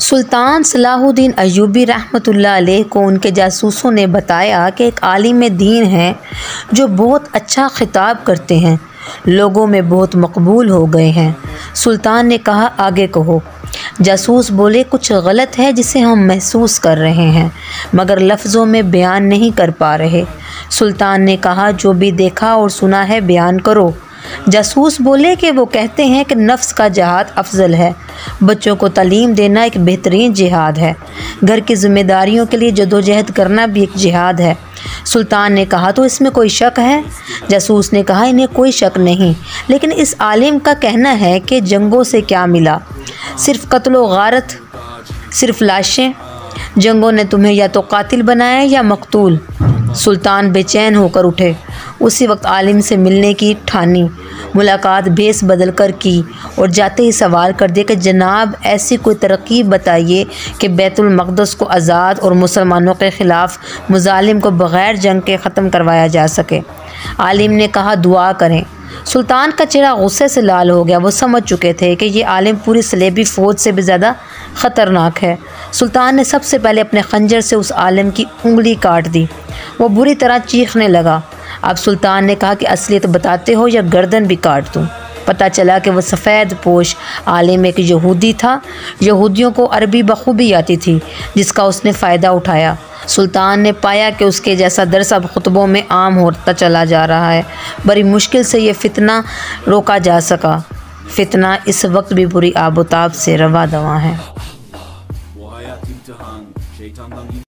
सुल्तान Salahuddin Ayyubi रहमतुल्लाह अलैह को उनके जासूसों ने बताया कि एक आलिम दीन है जो बहुत अच्छा खिताब करते हैं, लोगों में बहुत मकबूल हो गए हैं। सुल्तान ने कहा, आगे कहो। जासूस बोले, कुछ गलत है जिसे हम महसूस कर रहे हैं मगर लफ्ज़ों में बयान नहीं कर पा रहे। सुल्तान ने कहा, जो भी देखा और सुना है बयान करो। जासूस बोले कि वो कहते हैं कि नफ्स का जिहाद अफजल है, बच्चों को तालीम देना एक बेहतरीन जिहाद है, घर की जिम्मेदारियों के लिए जदोजहद करना भी एक जिहाद है। सुल्तान ने कहा, तो इसमें कोई शक है? जासूस ने कहा, इन्हें कोई शक नहीं, लेकिन इस आलिम का कहना है कि जंगों से क्या मिला, सिर्फ कत्लो गारत, सिर्फ लाशें। जंगों ने तुम्हें या तो कातिल बनाया या मकतूल। सुल्तान बेचैन होकर उठे। उसी वक्त आलिम से मिलने की ठानी, मुलाकात भेस बदल कर की और जाते ही सवाल कर दिया कि जनाब, ऐसी कोई तरकीब बताइए कि बैतुल मक़दस को आज़ाद और मुसलमानों के ख़िलाफ़ मुज़ालिम को बग़ैर जंग के ख़त्म करवाया जा सके। आलिम ने कहा, दुआ करें। सुल्तान का चेहरा गुस्से से लाल हो गया। वो समझ चुके थे कि ये आलिम पूरी सलेबी फ़ौज से भी ज़्यादा ख़तरनाक है। सुल्तान ने सबसे पहले अपने खंजर से उस आलिम की उंगली काट दी। वो बुरी तरह चीखने लगा। अब सुल्तान ने कहा कि असलियत बताते हो या गर्दन भी काट दूँ। पता चला कि वह सफ़ेद पोश आलिम एक यहूदी था। यहूदियों को अरबी बखूबी आती थी, जिसका उसने फ़ायदा उठाया। सुल्तान ने पाया कि उसके जैसा दर्स अब खुतबों में आम होता चला जा रहा है। बड़ी मुश्किल से ये फितना रोका जा सका। फितना इस वक्त भी पूरी आबोताब से रवा दवा है।